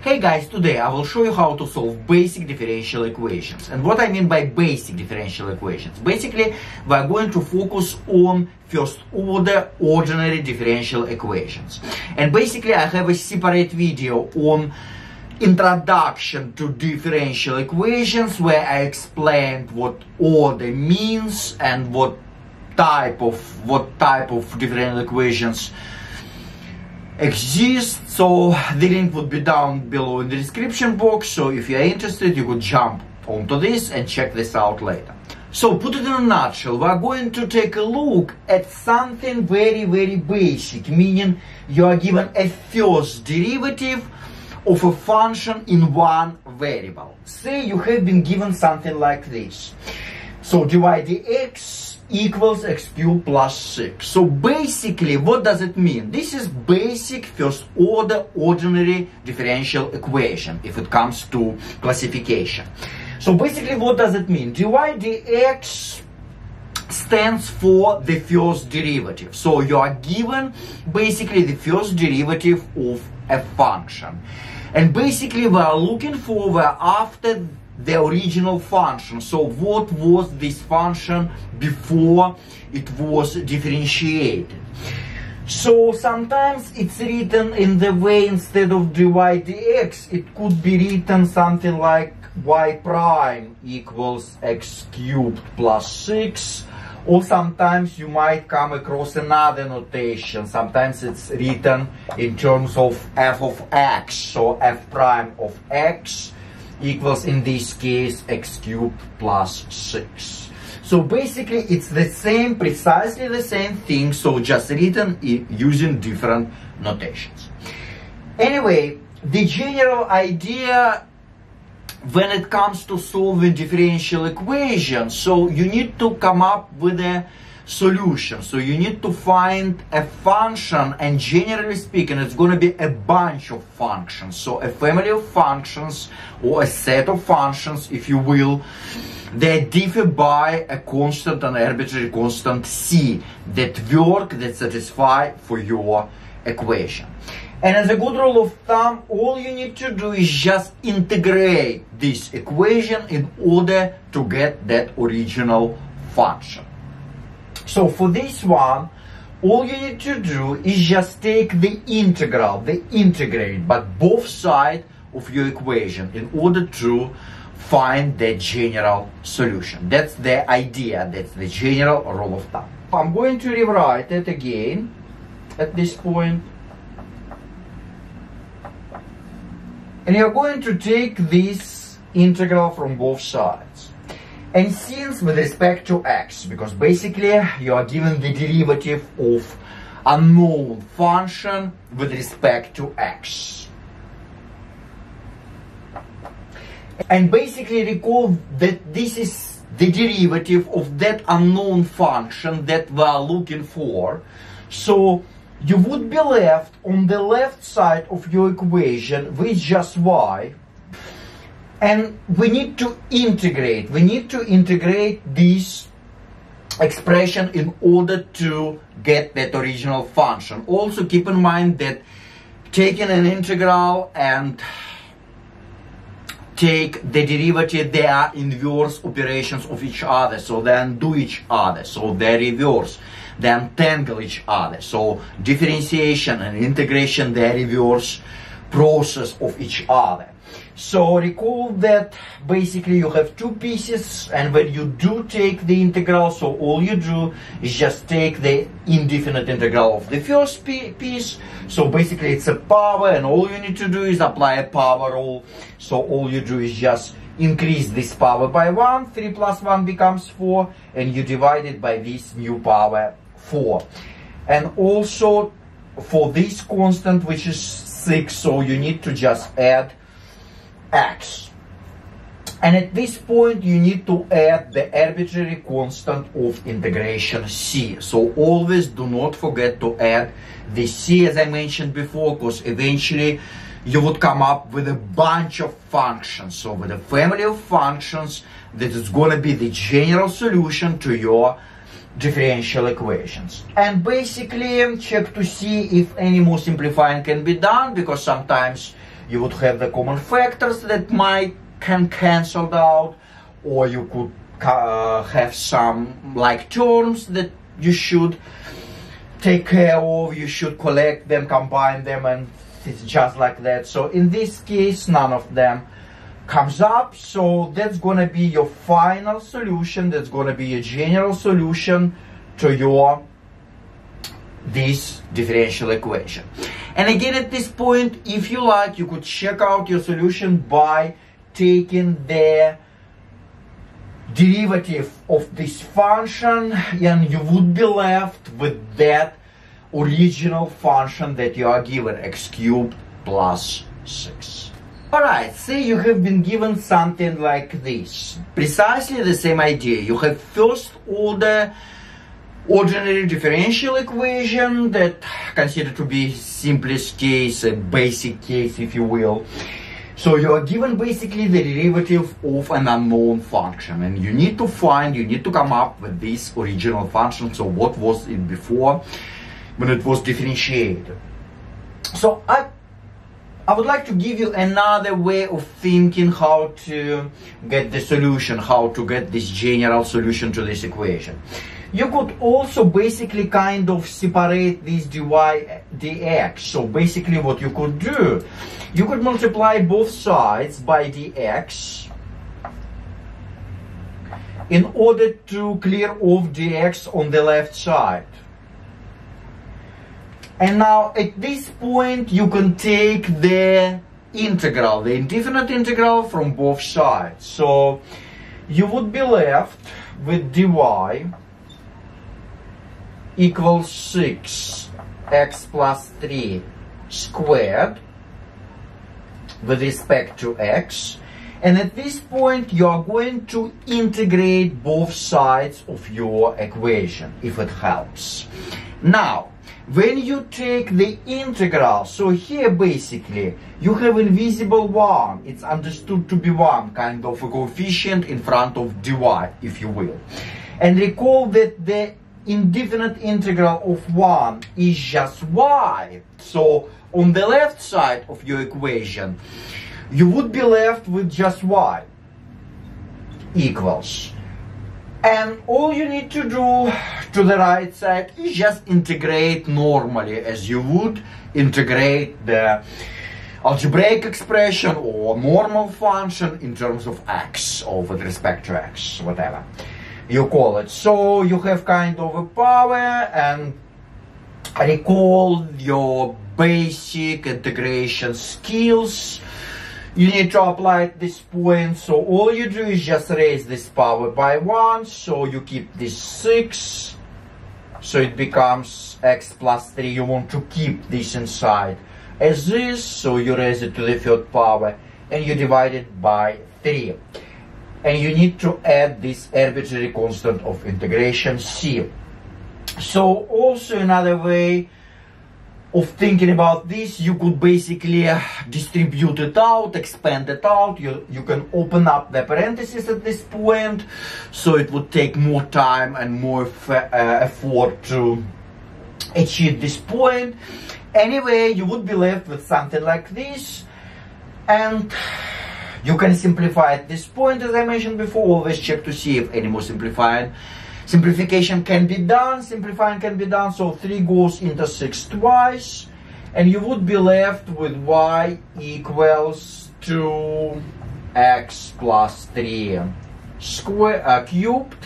Hey guys, today I will show you how to solve basic differential equations. And what I mean by basic differential equations? Basically, we are going to focus on first order ordinary differential equations. And basically, I have a separate video on introduction to differential equations where I explained what order means and what type of differential equations exist. So the link would be down below in the description box, so if you are interested you could jump onto this and check this out later. So put it in a nutshell, we are going to take a look at something very basic, meaning you are given a first derivative of a function in one variable. Say you have been given something like this. So divide the x equals x cubed plus 6. So basically, what does it mean? This is basic first order ordinary differential equation if it comes to classification. So basically, what does it mean? Divide the x stands for the first derivative. So you are given basically the first derivative of a function. And basically, we are looking for where after the original function. So what was this function before it was differentiated? So sometimes it's written in the way, instead of divide the x, it could be written something like y prime equals x cubed plus 6. Or sometimes you might come across another notation. Sometimes it's written in terms of f of x. So f prime of x equals, in this case, x cubed plus 6. So basically it's the same, precisely the same thing, so just written using different notations. Anyway, the general idea when it comes to solving differential equations, so you need to come up with a solution. So you need to find a function, and generally speaking it's going to be a bunch of functions, so a family of functions or a set of functions, if you will, that differ by a constant, an arbitrary constant c, that work, that satisfy for your equation. And as a good rule of thumb, all you need to do is just integrate this equation in order to get that original function. So for this one, all you need to do is just take the integral, the integrate, but both sides of your equation in order to find the general solution. That's the idea, that's the general rule of thumb. I'm going to rewrite it again at this point. And you're going to take this integral from both sides. And since with respect to x, because basically you are given the derivative of unknown function with respect to x. And basically recall that this is the derivative of that unknown function that we are looking for. So you would be left on the left side of your equation with just y. And we need to integrate. We need to integrate this expression in order to get that original function. Also keep in mind that taking an integral and take the derivative, they are inverse operations of each other, so they undo each other, so they reverse, they untangle each other. So differentiation and integration, they reverse process of each other. So recall that basically you have two pieces, and when you do take the integral, so all you do is just take the indefinite integral of the first piece. So basically it's a power, and all you need to do is apply a power rule. So all you do is just increase this power by 1, 3 plus 1 becomes 4, and you divide it by this new power 4. And also for this constant, which is 6, so you need to just add x. And at this point you need to add the arbitrary constant of integration c. So always do not forget to add the c, as I mentioned before, because eventually you would come up with a bunch of functions. So with a family of functions that is going to be the general solution to your differential equations. And basically check to see if any more simplifying can be done, because sometimes you would have the common factors that can cancel out, or you could have some like terms that you should take care of, you should collect them, combine them, and it's just like that. So in this case, none of them comes up, so that's gonna be your final solution, that's gonna be a general solution to this differential equation. And again, at this point, if you like, you could check out your solution by taking the derivative of this function, and you would be left with that original function that you are given, x cubed plus 6. Alright, say you have been given something like this. Precisely the same idea. You have first order ordinary differential equation that considered to be simplest case and basic case, if you will. So you are given basically the derivative of an unknown function, and you need to come up with this original function. So what was it before when it was differentiated? So I would like to give you another way of thinking how to get the solution, how to get this general solution to this equation. You could also basically kind of separate this dy dx. So basically what you could do, you could multiply both sides by dx in order to clear off dx on the left side. And now at this point you can take the integral, the indefinite integral from both sides. So you would be left with dy equals 6x plus 3 squared with respect to x. And at this point you are going to integrate both sides of your equation, if it helps. Now, when you take the integral, so here basically you have invisible 1, it's understood to be 1, kind of a coefficient in front of dy, if you will. And recall that the indefinite integral of 1 is just y. So on the left side of your equation, you would be left with just y equals. And all you need to do to the right side is just integrate normally, as you would integrate the algebraic expression or normal function in terms of x, or with respect to x, whatever you call it. So you have kind of a power, and recall your basic integration skills. You need to apply at this point, so all you do is just raise this power by 1, so you keep this 6, so it becomes x plus 3. You want to keep this inside as this, so you raise it to the third power, and you divide it by 3. And you need to add this arbitrary constant of integration c. So also another way of thinking about this, you could basically distribute it out, expand it out. You can open up the parentheses at this point, so it would take more time and more effort to achieve this point. Anyway, you would be left with something like this, and you can simplify at this point, as I mentioned before. Always check to see if any more simplification can be done, simplifying can be done. So 3 goes into 6 twice, and you would be left with y equals to x plus 3 cubed,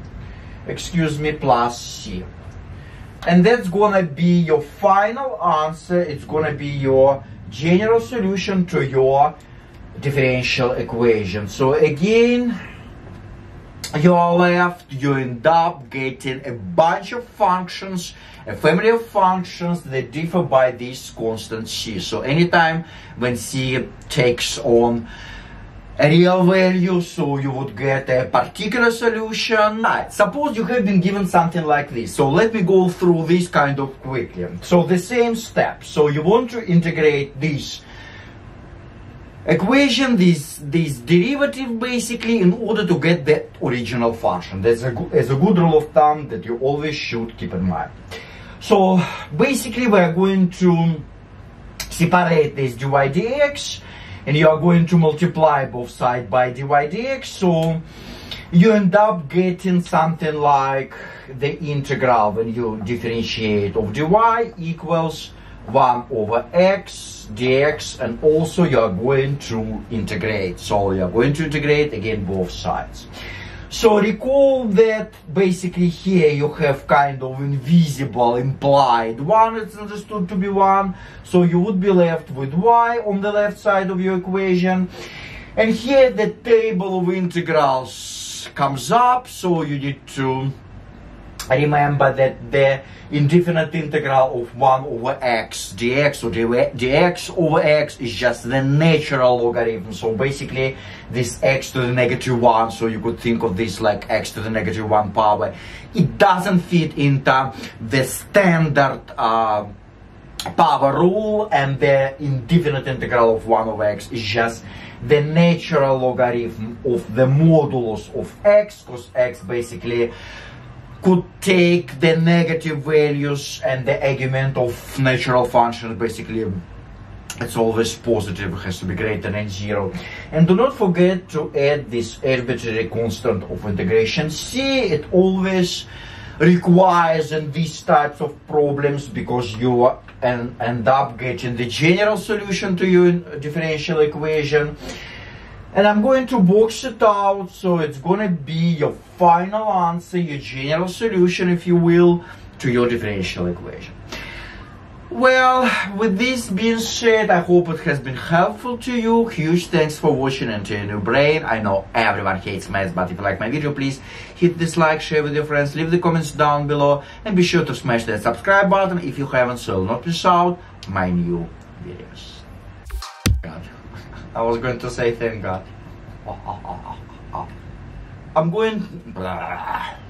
plus c. And that's gonna be your final answer. It's gonna be your general solution to your differential equation. So again, you are left, you end up getting a bunch of functions, a family of functions that differ by this constant c. So anytime when c takes on a real value, so you would get a particular solution. Right. Suppose you have been given something like this. So let me go through this kind of quickly. So the same steps. So you want to integrate this equation, this derivative basically, in order to get the original function. That's a good rule of thumb that you always should keep in mind. So basically we are going to separate this dy dx, and you are going to multiply both sides by dy dx, so you end up getting something like the integral when you differentiate of dy equals 1 over x dx, and also you are going to integrate. So you are going to integrate again both sides. So recall that basically here you have kind of invisible implied 1, it's understood to be 1, so you would be left with y on the left side of your equation. And here the table of integrals comes up, so you need to remember that the indefinite integral of 1 over x dx, or dx over x, is just the natural logarithm. So basically this x to the negative 1, so you could think of this like x to the negative 1 power. It doesn't fit into the standard power rule, and the indefinite integral of 1 over x is just the natural logarithm of the modulus of x, because x basically could take the negative values and the argument of natural functions. Basically it's always positive, it has to be greater than 0. And do not forget to add this arbitrary constant of integration c. It always requires in these types of problems, because you end up getting the general solution to your differential equation. And I'm going to box it out, so it's going to be your final answer, your general solution, if you will, to your differential equation. Well, with this being said, I hope it has been helpful to you. Huge thanks for watching and to your new brain. I know everyone hates maths, but if you like my video, please hit this like, share with your friends, leave the comments down below, and be sure to smash that subscribe button if you haven't, so you'll not miss out my new videos. God. I was going to say thank God. I'm going...